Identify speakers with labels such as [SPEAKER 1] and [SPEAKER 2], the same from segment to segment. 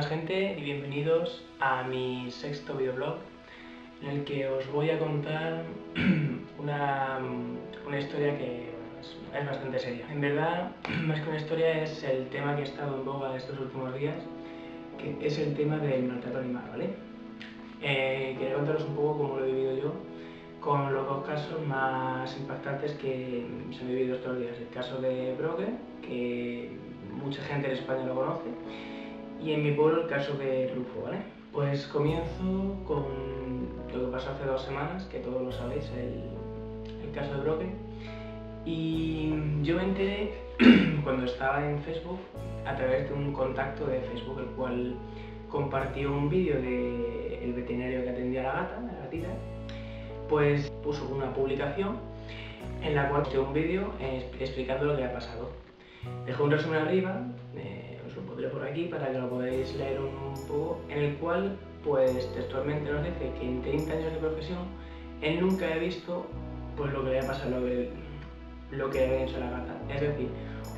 [SPEAKER 1] buenas gente y bienvenidos a mi sexto videoblog en el que os voy a contar una historia que es bastante seria. En verdad, más que una historia, es el tema que ha estado en boga estos últimos días, que es el tema del maltrato animal, ¿vale? Quería contaros un poco cómo lo he vivido yo con los dos casos más impactantes que se han vivido estos días. El caso de Broque, que mucha gente en España lo conoce, y en mi pueblo el caso de Rufo, ¿vale? Pues comienzo con lo que pasó hace 2 semanas, que todos lo sabéis, el caso de Broque. Y yo me enteré cuando estaba en Facebook a través de un contacto de Facebook, el cual compartió un vídeo del veterinario que atendía a la gatita, pues puso una publicación en la cual puso un vídeo explicando lo que ha pasado. Dejó un resumen arriba, os lo pondré por aquí para que lo podáis leer un poco, en el cual pues textualmente nos dice que en 30 años de profesión él nunca ha visto pues lo que le ha pasado, lo que le había hecho a la gata. Es decir,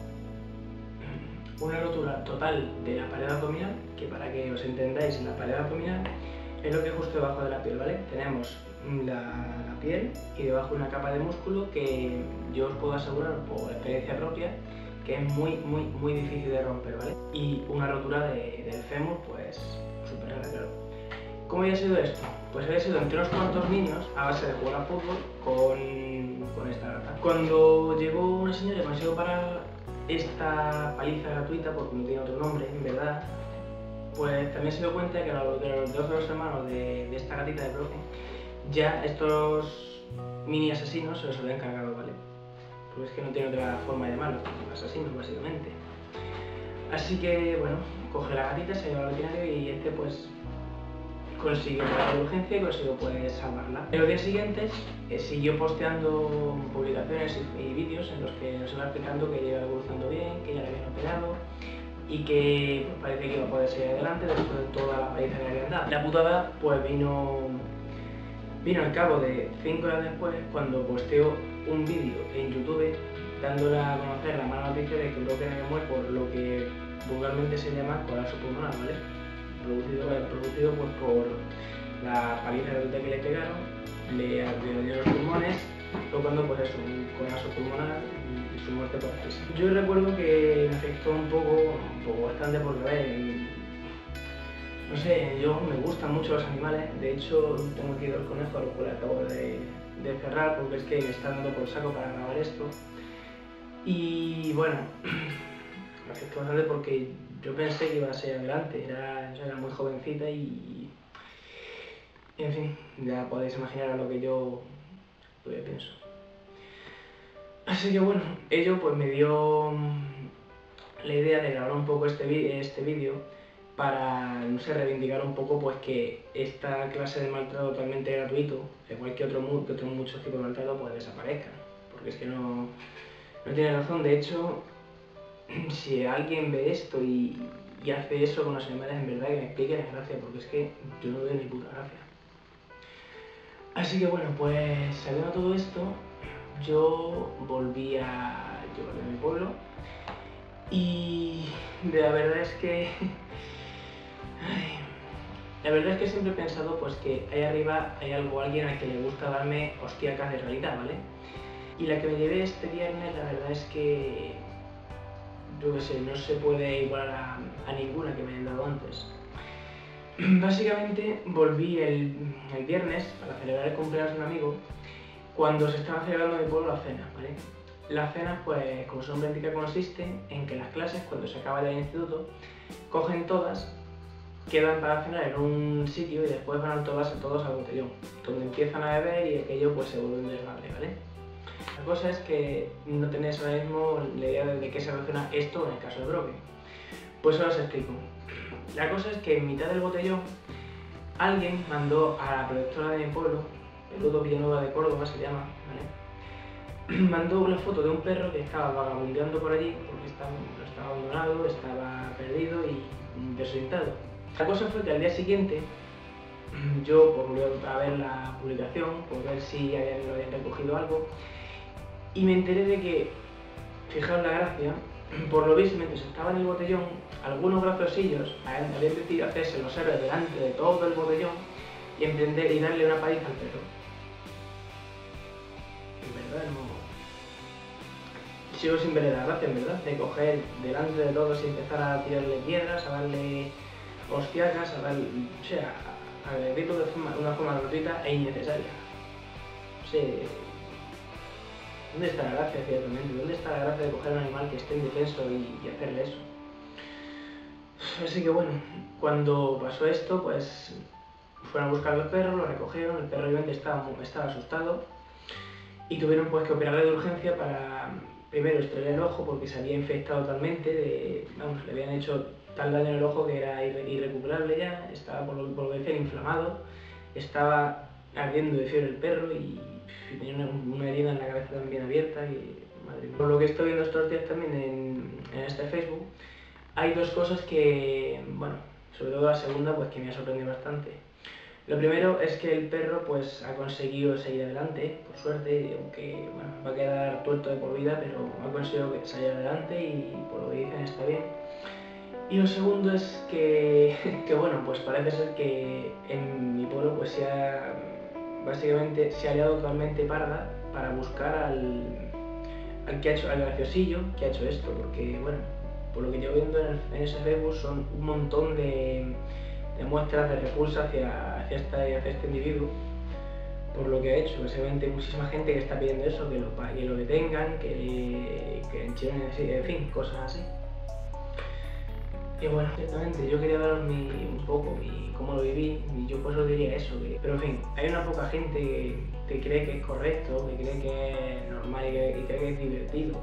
[SPEAKER 1] una rotura total de la pared abdominal, que para que os entendáis, la pared abdominal es lo que justo debajo de la piel, ¿vale? Tenemos la piel y debajo una capa de músculo que yo os puedo asegurar por experiencia propia que es muy difícil de romper, ¿vale? Y una rotura del fémur, pues súper rara, claro. ¿Cómo había sido esto? Pues había sido entre unos cuantos niños a base de jugar a fútbol con esta gata. Cuando llegó una señora y consiguió parar esta paliza gratuita, porque no tiene otro nombre, en verdad, pues también se dio cuenta que a los dos hermanos de esta gatita de Broque, ya estos mini asesinos se los habían cargado, ¿vale? Porque es que no tiene otra forma de llamarlo, asesinos básicamente. Así que, bueno, coge la gatita, se lleva al veterinario y este pues consiguió parar de urgencia y consiguió pues salvarla. En los días siguientes siguió posteando publicaciones y vídeos en los que nos iba explicando que iba evolucionando bien, que ya le habían operado y que pues, parece que iba a poder seguir adelante después de toda la paliza que le habían dado. La putada pues vino al cabo de 5 horas después, cuando posteó un vídeo en YouTube dándole a conocer la mala noticia de que Broque había muerto por lo que vulgarmente se llama colapso pulmonar, ¿vale? Producido pues, por la paliza que le pegaron, le dio los pulmones, provocando pues eso, un colapso pulmonar y su muerte por asfixia. Yo recuerdo que me afectó un poco bastante porque, a ver, no sé, yo me gustan mucho los animales. De hecho tengo aquí 2 conejos, los cuales acabo de cerrar porque es que me está dando por saco para grabar esto. Y bueno, me afectó bastante porque yo pensé que iba a ser adelante, era muy jovencita y en fin, ya podéis imaginar a lo que yo pienso. Así que bueno, ello pues me dio la idea de grabar un poco este vídeo para, no sé, reivindicar un poco pues que esta clase de maltrato totalmente gratuito, igual que otros muchos tipos de maltrato, pues desaparezcan, porque es que no tiene razón. De hecho, si alguien ve esto y hace eso con los animales, en verdad que me explique la gracia, porque es que yo no veo ni puta gracia. Así que bueno, pues sabiendo todo esto, yo volví a mi pueblo y la verdad es que siempre he pensado pues que ahí arriba hay alguien al que le gusta darme hostiacas de realidad, ¿vale? Y la que me llevé este viernes, la verdad es que yo qué sé, no se puede igualar a ninguna que me hayan dado antes. Básicamente volví el viernes para celebrar el cumpleaños de un amigo cuando se estaba celebrando en mi pueblo la cena, ¿vale? La cena, pues como su nombre indica, consiste en que las clases, cuando se acaba ya el instituto, cogen todas, quedan para cenar en un sitio y después van todos al botellón, donde empiezan a beber y aquello pues se vuelve un desmadre, ¿vale? La cosa es que no tenéis ahora mismo la idea de qué se relaciona esto en el caso de Broque. Pues ahora os explico. La cosa es que en mitad del botellón alguien mandó a la protectora de mi pueblo, Peludo Villanueva de Córdoba se llama, ¿vale? Mandó una foto de un perro que estaba vagabundeando por allí porque estaba abandonado, estaba perdido y desorientado. La cosa fue que al día siguiente yo volví a ver la publicación, por ver si lo habían recogido algo, y me enteré de que, fijaos la gracia, por lo visto, mientras estaba en el botellón, algunos graciosillos habían decidido hacerse los héroes delante de todo el botellón y emprender y darle una paliza al perro. En verdad no... Sigo sin verle la gracia, en verdad, de coger delante de todos y empezar a tirarle piedras, a darle hostiacas, a darle... O sea, a agredirlo de una forma gratuita e innecesaria. O sea, ¿dónde está la gracia, ciertamente? ¿Dónde está la gracia de coger a un animal que esté indefenso y hacerle eso? Así que bueno, cuando pasó esto, pues fueron a buscar al perro, lo recogieron, el perro obviamente estaba asustado y tuvieron pues que operarle de urgencia para primero extraer el ojo porque se había infectado totalmente, vamos, le habían hecho tal daño en el ojo que era irrecuperable ya, estaba por lo que decían inflamado, estaba ardiendo de fiebre el perro y tenía una herida en la cabeza también abierta y madre mía. Por lo que estoy viendo estos días también en este Facebook, hay dos cosas que, bueno, sobre todo la segunda, pues que me ha sorprendido bastante. Lo primero es que el perro pues ha conseguido seguir adelante, por suerte, aunque bueno, va a quedar tuerto de por vida, pero ha conseguido salir adelante y por lo que dicen está bien. Y lo segundo es que bueno, pues parece ser que en mi pueblo pues básicamente se ha liado totalmente parda para buscar al graciosillo que ha hecho esto, porque bueno, por lo que yo viendo en ese Facebook son un montón de muestras de repulsa hacia este individuo por lo que ha hecho. Básicamente hay muchísima gente que está pidiendo eso, que lo detengan, que enchilen, en fin, cosas así. Y bueno, ciertamente yo quería daros un poco cómo lo viví y yo pues os diría eso, pero en fin, hay una poca gente que cree que es correcto, que cree que es normal y cree que es divertido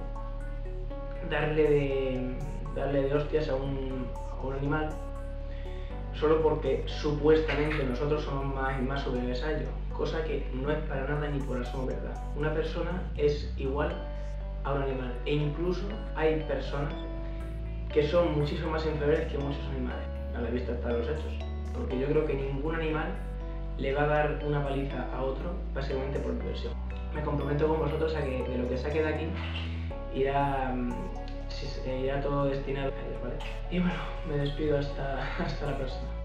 [SPEAKER 1] darle de hostias a un animal solo porque supuestamente nosotros somos más superiores a ello, cosa que no es para nada ni por asomo verdad. Una persona es igual a un animal e incluso hay personas que son muchísimo más inferiores que muchos animales, a la vista están los hechos, porque yo creo que ningún animal le va a dar una paliza a otro básicamente por diversión. Me comprometo con vosotros a que de lo que saque de aquí irá todo destinado a ellos, ¿vale? Y bueno, me despido hasta la próxima.